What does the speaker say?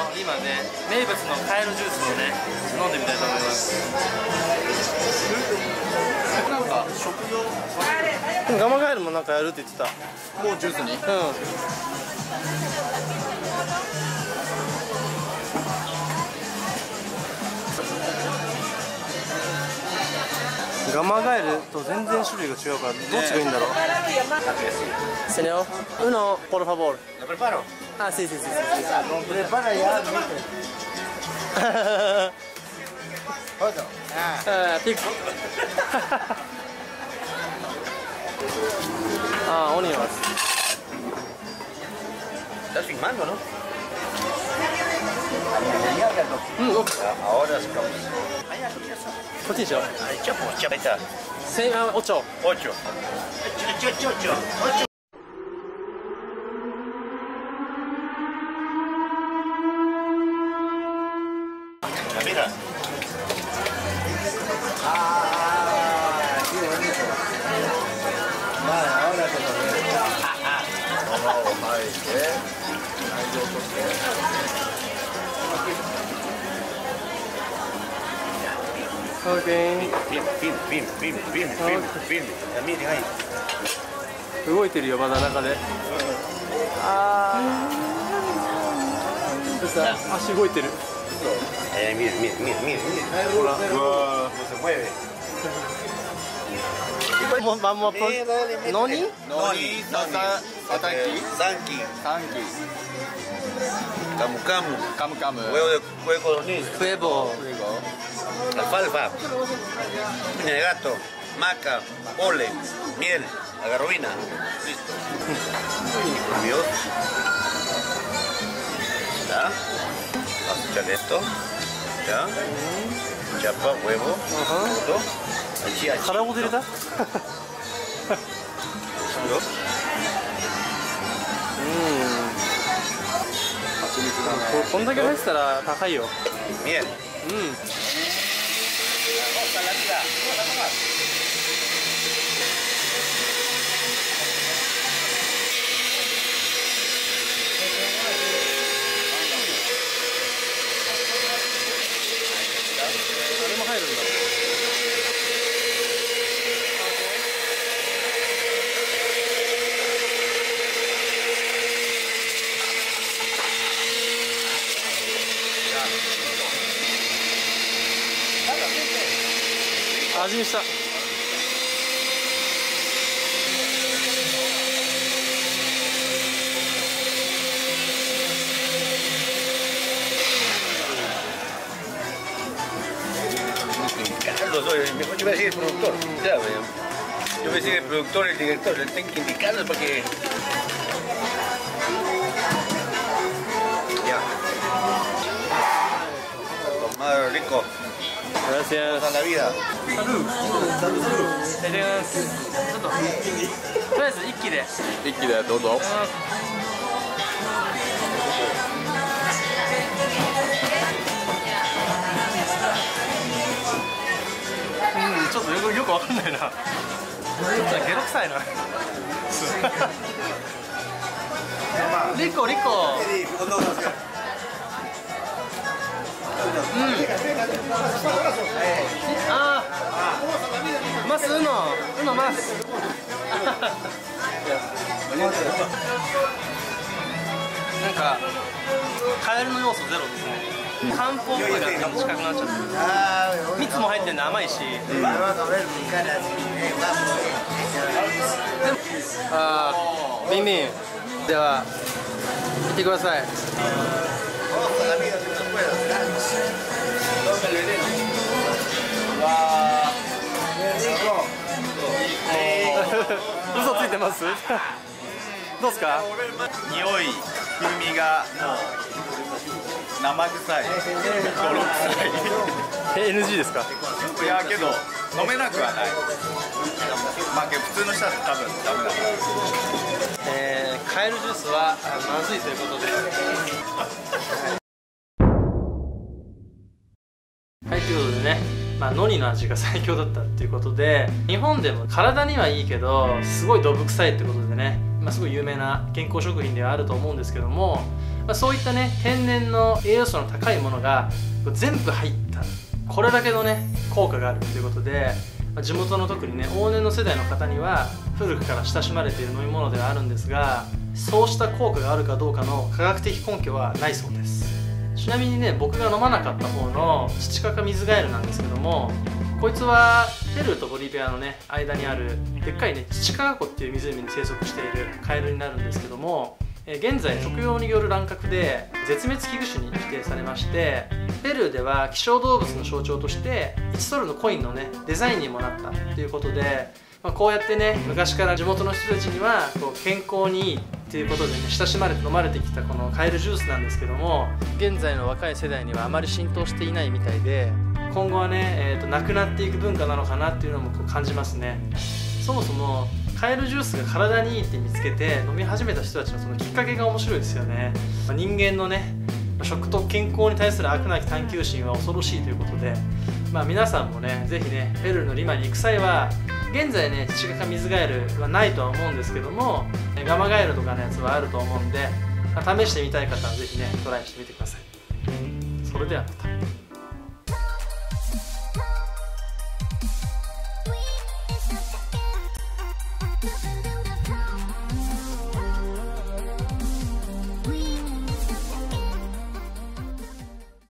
今ね、名物のカエルジュースをね、飲んでみたいと思います。 なんか食用ガマガエルもなんかやるって言ってた。 もうジュースに。 うん。ガマガエルと全然種類が違うからどっちがいいんだろう。Señor, uno por favor. ¿Lo preparo? Ah, sí, sí, sí, sí. Prepara ya. Foto. Pico. Ah, onions. Estás filmando, ¿no? Ahora sí vamos. こっちでしょ。 Chapo, chapeta. おちょ。 8. Mira. Qué bonito. Vale, ahora te lo veo. OK。 Fin. Miren ahí. 動いてるよまだ中で。どうした？足動いてる。 Mira. No se mueve. Vamos por Noni? Noni, Sanki. Camu. Huevo de codorniz. Huevo. Alfalfa. Piña de gato. Maca. Polen. Miel. Agarroína. Listo. Dios. ¿Ya? Vamos a echarle esto. ¿Ya? Chapa, huevo. Todo. Achi. 殻ごと入れた？こんだけ入ってたら高いよ。 Miel. うん。あれも入るんだ。味見した。 Carlos, yo iba a decir el productor. Ya, yo voy a decir el productor, el director, le tengo que indicarlo para que. Ya. Tomar rico. Gracias. Toda la vida. いただきます。ちょっととりあえず一気で。 一気でどうぞ。 ちょっとよくわかんないな。ちょっとゲロ臭いな。リコ。マスウノマス。なんかカエルの要素ゼロですね。漢方っぽいが近くなっちゃってる。蜜も入ってんで甘いし。ビンビンでは見てください。嘘ついてます？どうですか？ 匂い、風味が生臭い、泥臭い。 NG ですか？ いやけど飲めなくはない。まあ普通の人は多分ダメだから。 カエルジュースはまずいということで。はい、ということでね、ノニの味が最強だったっていうことで、日本でも体にはいいけどすごいどぶ臭いってことでね、すごい有名な健康食品ではあると思うんですけども、 そういったね天然の栄養素の高いものが全部入ったこれだけのね効果があるということで、地元の特にね往年の世代の方には古くから親しまれている飲み物ではあるんですが、そうした効果があるかどうかの科学的根拠はないそうです。ちなみにね、僕が飲まなかった方のチチカカ水ガエルなんですけども、こいつはペルーとボリビアのね間にあるでっかいねチチカカ湖っていう湖に生息しているカエルになるんですけども、現在食用による乱獲で絶滅危惧種に指定されまして、ペルーでは希少動物の象徴として1ドルのコインのねデザインにもなったということで、こうやってね昔から地元の人たちにはこう健康にいいっていうことでね親しまれて飲まれてきたこのカエルジュースなんですけども、現在の若い世代にはあまり浸透していないみたいで、今後はね、なくなっていく文化なのかなっていうのもこう感じますね。そもそもカエルジュースが体にいいって見つけて飲み始めた人たちのそのきっかけが面白いですよね。人間のね食と健康に対する飽くなき探求心は恐ろしいということで、皆さんもね是非ねペルーのリマに行く際は、現在ねチチカカ水ガエルはないとは思うんですけども、ガマガエルとかのやつはあると思うんで、試してみたい方は是非ねトライしてみてください。それではまた。